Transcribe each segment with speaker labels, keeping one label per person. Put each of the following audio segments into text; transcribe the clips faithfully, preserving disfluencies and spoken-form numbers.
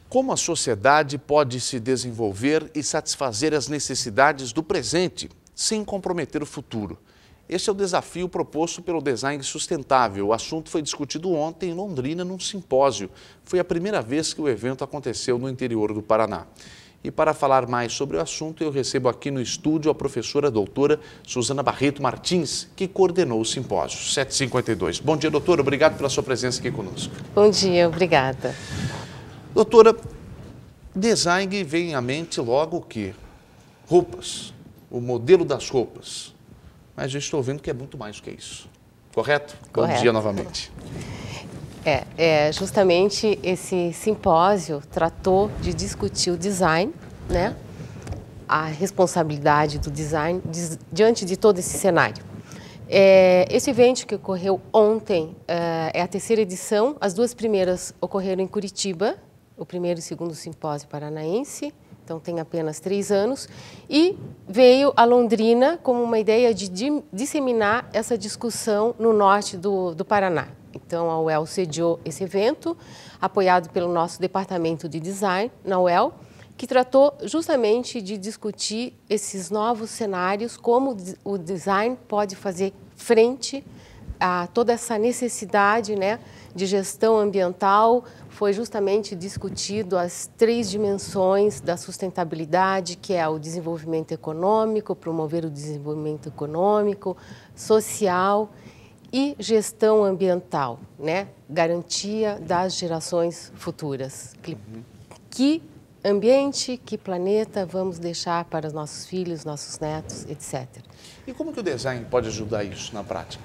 Speaker 1: Como a sociedade pode se desenvolver e satisfazer as necessidades do presente, sem comprometer o futuro? Este é o desafio proposto pelo Design Sustentável. O assunto foi discutido ontem em Londrina, num simpósio. Foi a primeira vez que o evento aconteceu no interior do Paraná. E para falar mais sobre o assunto, eu recebo aqui no estúdio a professora doutora Suzana Barreto Martins, que coordenou o simpósio. sete e cinquenta e dois. Bom dia, doutora. Obrigado pela sua presença aqui conosco.
Speaker 2: Bom dia, obrigada.
Speaker 1: Doutora, design vem à mente logo o quê? Roupas, o modelo das roupas. Mas eu estou vendo que é muito mais do que isso. Correto?
Speaker 2: Correto.
Speaker 1: Bom dia novamente.
Speaker 2: É, é, justamente esse simpósio tratou de discutir o design, né? A responsabilidade do design diante de todo esse cenário. É, esse evento que ocorreu ontem é, é a terceira edição. As duas primeiras ocorreram em Curitiba, o primeiro e segundo simpósio paranaense, então tem apenas três anos, e veio a Londrina como uma ideia de disseminar essa discussão no norte do, do Paraná. Então a U E L sediou esse evento, apoiado pelo nosso departamento de design, na U E L, que tratou justamente de discutir esses novos cenários, como o design pode fazer frente a toda essa necessidade, né, de gestão ambiental. Foi justamente discutido as três dimensões da sustentabilidade, que é o desenvolvimento econômico, promover o desenvolvimento econômico, social e gestão ambiental, né? Garantia das gerações futuras. Que, que ambiente, que planeta vamos deixar para os nossos filhos, nossos netos, etcétera.
Speaker 1: E como que o design pode ajudar isso na prática?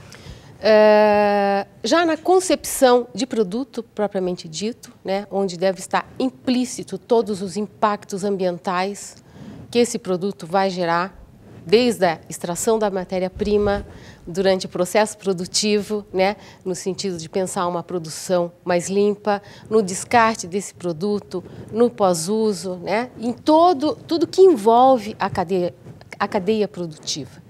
Speaker 2: É, já na concepção de produto propriamente dito, né, onde deve estar implícito todos os impactos ambientais que esse produto vai gerar, desde a extração da matéria-prima, durante o processo produtivo, né, no sentido de pensar uma produção mais limpa, no descarte desse produto, no pós-uso, né, em todo, tudo que envolve a cadeia, a cadeia produtiva.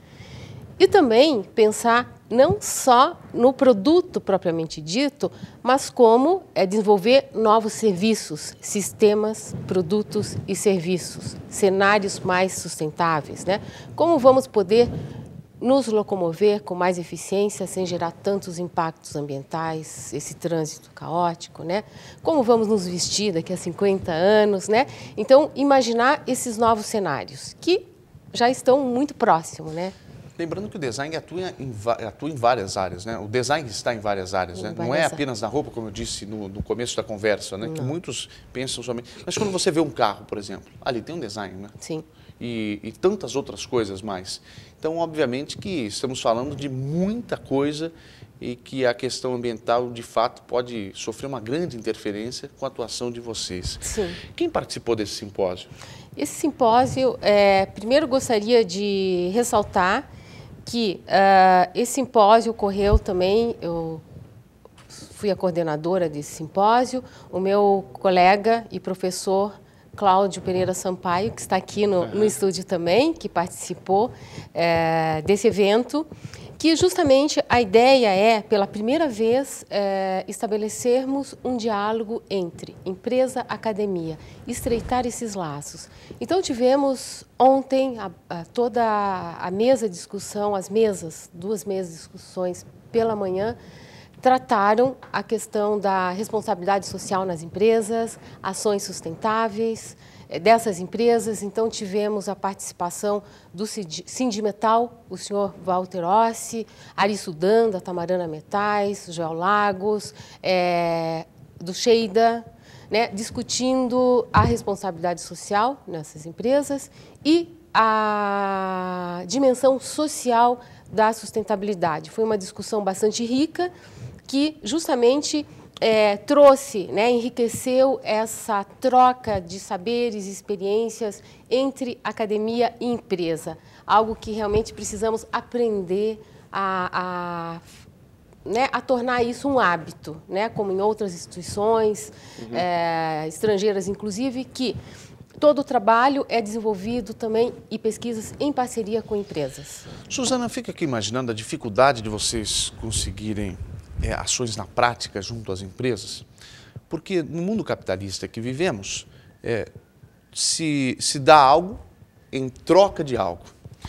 Speaker 2: E também pensar não só no produto propriamente dito, mas como é desenvolver novos serviços, sistemas, produtos e serviços, cenários mais sustentáveis, né? Como vamos poder nos locomover com mais eficiência sem gerar tantos impactos ambientais, esse trânsito caótico, né? Como vamos nos vestir daqui a cinquenta anos, né? Então, imaginar esses novos cenários que já estão muito próximos, né?
Speaker 1: Lembrando que o design atua em, atua em várias áreas, né? O design está em várias áreas, né? Não é apenas na roupa, como eu disse no, no começo da conversa, né? Não. Que muitos pensam somente... Mas quando você vê um carro, por exemplo, ali tem um design, né?
Speaker 2: Sim.
Speaker 1: E, e tantas outras coisas mais. Então, obviamente que estamos falando de muita coisa e que a questão ambiental, de fato, pode sofrer uma grande interferência com a atuação de vocês.
Speaker 2: Sim.
Speaker 1: Quem participou desse simpósio?
Speaker 2: Esse simpósio, é, primeiro gostaria de ressaltar que uh, esse simpósio ocorreu também, eu fui a coordenadora desse simpósio, o meu colega e professor Cláudio Pereira Sampaio, que está aqui no, no estúdio também, que participou é, desse evento, que justamente a ideia é, pela primeira vez, é, estabelecermos um diálogo entre empresa e academia, estreitar esses laços. Então tivemos ontem a, a, toda a mesa de discussão, as mesas, duas mesas de discussões pela manhã, trataram a questão da responsabilidade social nas empresas, ações sustentáveis dessas empresas. Então, tivemos a participação do Sindimetal, o senhor Walter Ossi, Ari Sudan, da Tamarana Metais, Joel Lagos, é, do Sheida, né, discutindo a responsabilidade social nessas empresas e a dimensão social da sustentabilidade. Foi uma discussão bastante rica, que justamente é, trouxe, né, enriqueceu essa troca de saberes e experiências entre academia e empresa, algo que realmente precisamos aprender a, a, né, a tornar isso um hábito, né, como em outras instituições uhum. é, estrangeiras, inclusive, que todo o trabalho é desenvolvido também e pesquisas em parceria com empresas.
Speaker 1: Suzana, fica aqui imaginando a dificuldade de vocês conseguirem é, ações na prática junto às empresas, Porque no mundo capitalista que vivemos, é, se, se dá algo em troca de algo.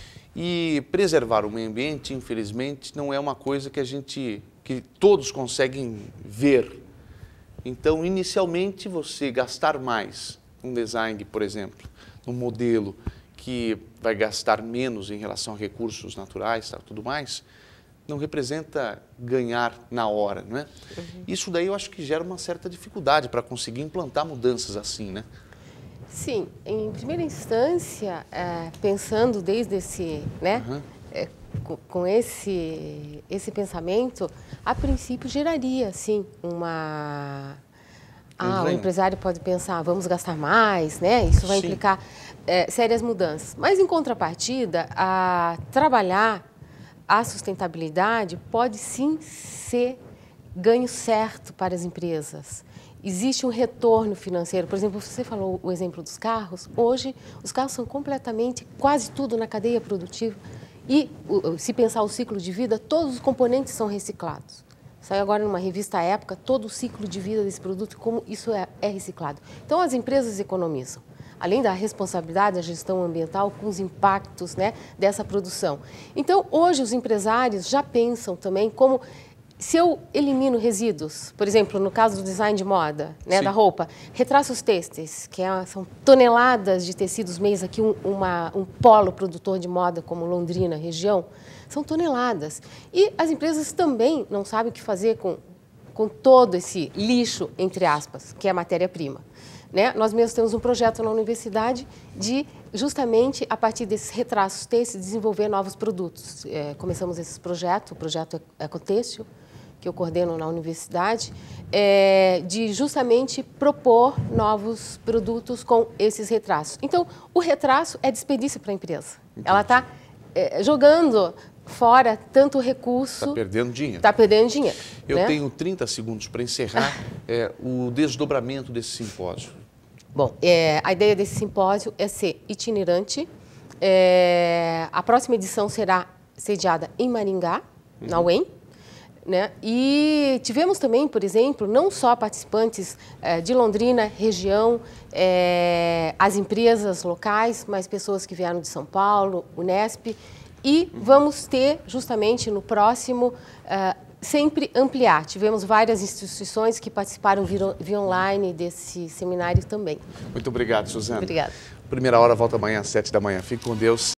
Speaker 1: E preservar o meio ambiente, infelizmente, não é uma coisa que a gente, que todos conseguem ver. Então, inicialmente, você gastar mais um design, por exemplo, um modelo que vai gastar menos em relação a recursos naturais, tá, tudo mais, não representa ganhar na hora, não é? Uhum. Isso daí eu acho que gera uma certa dificuldade para conseguir implantar mudanças assim, né?
Speaker 2: Sim, em primeira instância, é, pensando desde esse, né, uhum. é, com, com esse, esse pensamento, a princípio geraria, sim, uma... Ah, o empresário pode pensar, vamos gastar mais, né? Isso vai sim. implicar é, sérias mudanças. Mas, em contrapartida, a trabalhar a sustentabilidade pode sim ser ganho certo para as empresas. Existe um retorno financeiro. Por exemplo, você falou o exemplo dos carros. Hoje, os carros são completamente, quase tudo na cadeia produtiva. E, se pensar o ciclo de vida, todos os componentes são reciclados. Saiu agora numa revista à época todo o ciclo de vida desse produto, como isso é, é reciclado. Então, as empresas economizam, além da responsabilidade da gestão ambiental com os impactos, né, dessa produção. Então, hoje, os empresários já pensam também como, se eu elimino resíduos, por exemplo, no caso do design de moda, né, da roupa, retraços têxteis, que é, são toneladas de tecidos mês, aqui um, uma, um polo produtor de moda como Londrina, região, são toneladas. E as empresas também não sabem o que fazer com, com todo esse lixo, entre aspas, que é a matéria-prima. Né? Nós mesmos temos um projeto na universidade de, justamente, a partir desses retratos têxteis, desenvolver novos produtos. É, começamos esse projeto, o projeto Ecotêxtil, que eu coordeno na universidade, é, de justamente propor novos produtos com esses retratos. Então, o retrato é desperdício para a empresa. Entendi. Ela está é, jogando fora tanto recurso...
Speaker 1: Está perdendo dinheiro.
Speaker 2: Está perdendo dinheiro.
Speaker 1: Eu
Speaker 2: né?
Speaker 1: tenho trinta segundos para encerrar é, o desdobramento desse simpósio.
Speaker 2: Bom, é, a ideia desse simpósio é ser itinerante. É, a próxima edição será sediada em Maringá, uhum. na U E M. Né? E tivemos também, por exemplo, não só participantes é, de Londrina, região, é, as empresas locais, mas pessoas que vieram de São Paulo, Unesp. E vamos ter, justamente no próximo, uh, sempre ampliar. Tivemos várias instituições que participaram via, via online desse seminário também.
Speaker 1: Muito obrigado, Suzana.
Speaker 2: Obrigada.
Speaker 1: Primeira hora volta amanhã às sete da manhã. Fique com Deus.